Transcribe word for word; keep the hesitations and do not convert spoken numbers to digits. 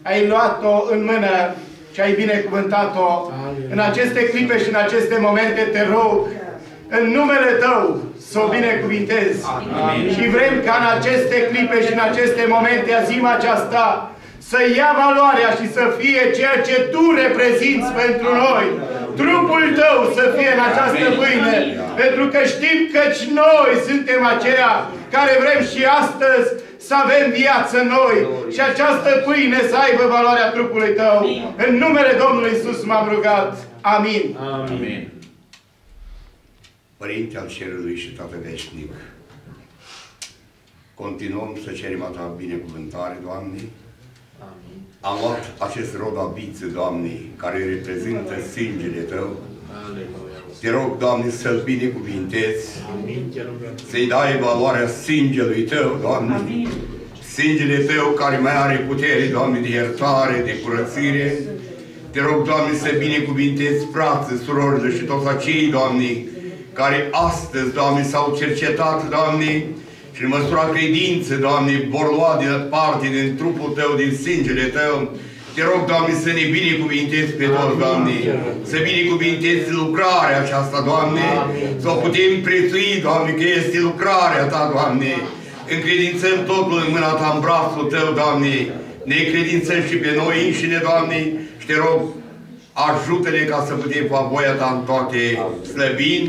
ai luat-o în mână și ai binecuvântat-o. În aceste clipe și în aceste momente te rog, în numele Tău, să o binecuvintezi. Și vrem ca în aceste clipe și în aceste momente, a zima aceasta, să ia valoarea și să fie ceea ce Tu reprezinți pentru noi. Trupul Tău să fie în această pâine, pentru că știm că noi suntem aceia care vrem și astăzi să avem viață noi și această pâine să aibă valoarea trupului Tău. În numele Domnului Iisus m-am rugat. Amin. Amin. Părinte al Cerului și Tată Veșnic, continuăm să cerem a Ta binecuvântare, Doamne. Amin. Am luat acest rod a viță, Doamne, care reprezintă sângele Tău. Aleluia. Te rog, Doamne, să-L binecuvintezi, Amin. să-i dai valoarea sângelui Tău, Doamne. Amin. Sângele Tău care mai are putere, Doamne, de iertare, de curățire. Te rog, Doamne, să binecuvintezi frații, surorile și toți acei, Doamne, care astăzi, Doamne, s-au cercetat, Doamne, și în măsura credință, Doamne, vor lua din parte din trupul Tău, din sângele Tău. Te rog, Doamne, să ne binecuvintezi pe toți, Doamne, să binecuvintezi lucrarea aceasta, Doamne, să o putem prețui, Doamne, că este lucrarea Ta, Doamne. Încredințăm totul în mâna Ta, în brațul Tău, Doamne, ne încredințăm și pe noi înșine, Doamne, și Te rog, ajută-ne ca să putem fa voia Ta în toate, slăbind